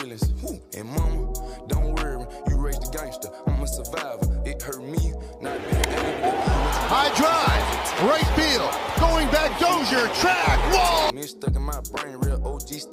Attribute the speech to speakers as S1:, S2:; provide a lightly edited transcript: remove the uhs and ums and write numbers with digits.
S1: feelings. Whew. And mama, don't worry, you raised a gangster. I'm a survivor. It hurt me, not being able to.
S2: High drive, right field, going back, Dozier, track, wall.
S1: Me stuck in my brain, real OG.